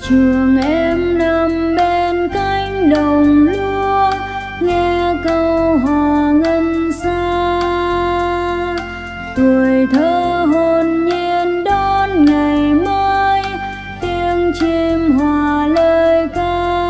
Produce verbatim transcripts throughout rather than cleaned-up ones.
Trường em nằm bên cánh đồng lúa, nghe câu hò ngân xa. Tuổi thơ hồn nhiên đón ngày mới, tiếng chim hòa lời ca.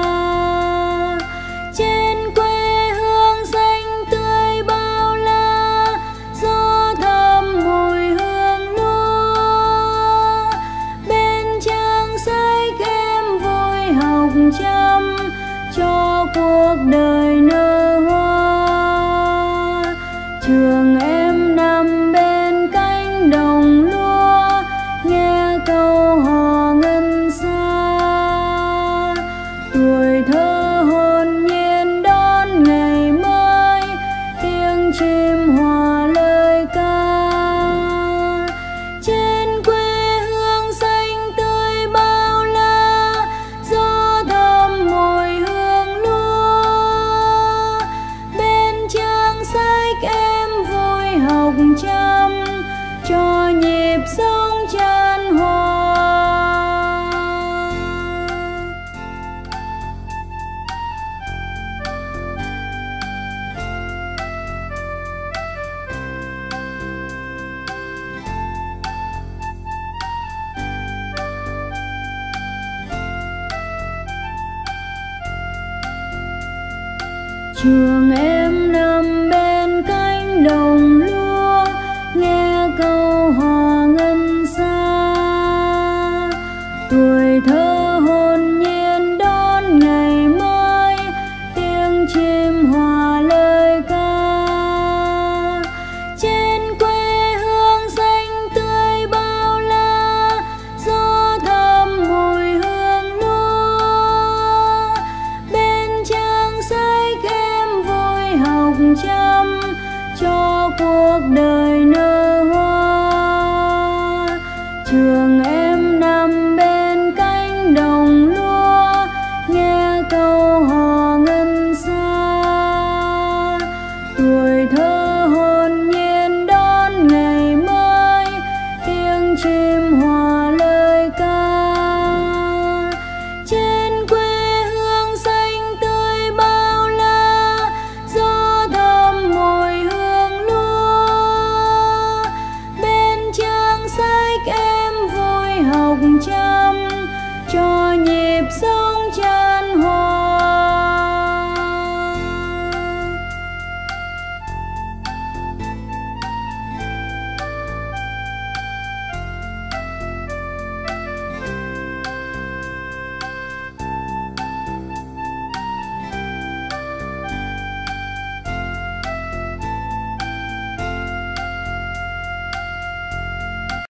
Trên quê hương xanh tươi bao la, gió thơm mùi hương lúa. Bên trang sách em vui học chăm, cho cuộc đời nở hoa. Trường em nằm bên cánh đồng lúa, nghe câu hò ngân xa. Tuổi thơ hồn nhiên đón ngày mới, tiếng chim hòa lời ca. Trên quê hương xanh tươi bao la, gió thơm mùi hương lúa. Bên trang sách em vui học chăm, cho nhịp sống chan hòa. Trường em nằm bên cánh đồng lúa, nghe câu hò ngân xa. Tuổi thơ hồn nhiên đón ngày mới, tiếng chim hòa lời ca. Trên quê hương xanh tươi bao la, gió thơm mùi hương lúa. Bên trang sách em vui học chăm, cho cuộc đời nở hoa. Trường em nằm bên cánh đồng lúa, nghe câu hò ngân xa. Tuổi thơ hồn nhiên đón ngày mới, tiếng chim hòa lời ca. Trên quê hương xanh tươi bao la, gió thơm mùi hương lúa. Bên trang sách em vui học chăm, cho nhịp sống